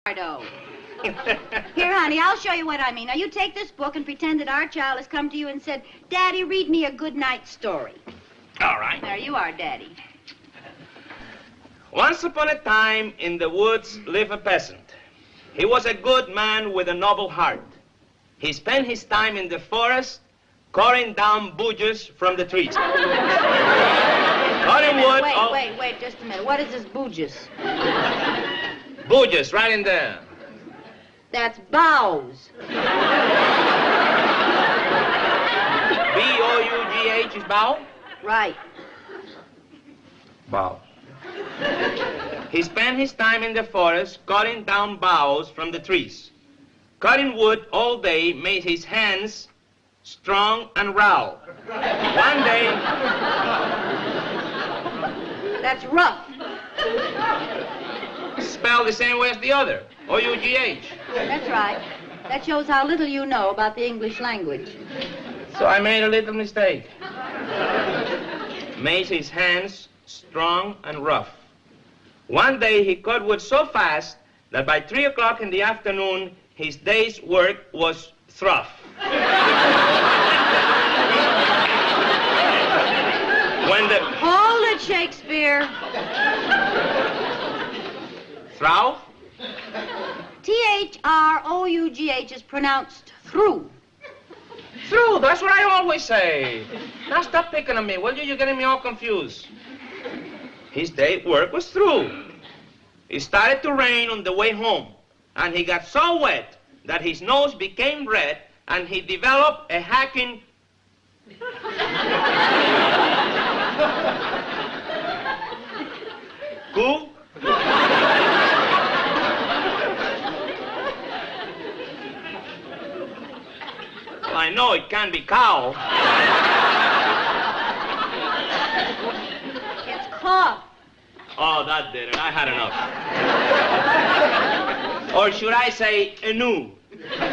Here, honey, I'll show you what I mean. Now, you take this book and pretend that our child has come to you and said, Daddy, read me a good night story. All right. There you are, Daddy. Once upon a time, in the woods lived a peasant. He was a good man with a noble heart. He spent his time in the forest cutting down budges from the trees. Cutting wood... Wait, just a minute. What is this budges? Budges, right in there. That's boughs. B-O-U-G-H is bough? Right. Bough. He spent his time in the forest cutting down boughs from the trees. Cutting wood all day made his hands strong and raw. One day... That's rough. Spelled the same way as the other. O-U-G-H. That's right. That shows how little you know about the English language. So I made a little mistake. Made his hands strong and rough. One day he cut wood so fast that by 3 o'clock in the afternoon, his day's work was through. Hold it, Shakespeare. Through? T-H-R-O-U-G-H is pronounced through. Through, that's what I always say. Now stop picking on me, will you? You're getting me all confused. His day's work was through. It started to rain on the way home, and he got so wet that his nose became red, and he developed a hacking... Goo? Well, I know it can't be cow. It's cough. Oh, that did it. I had enough. Or should I say, enu?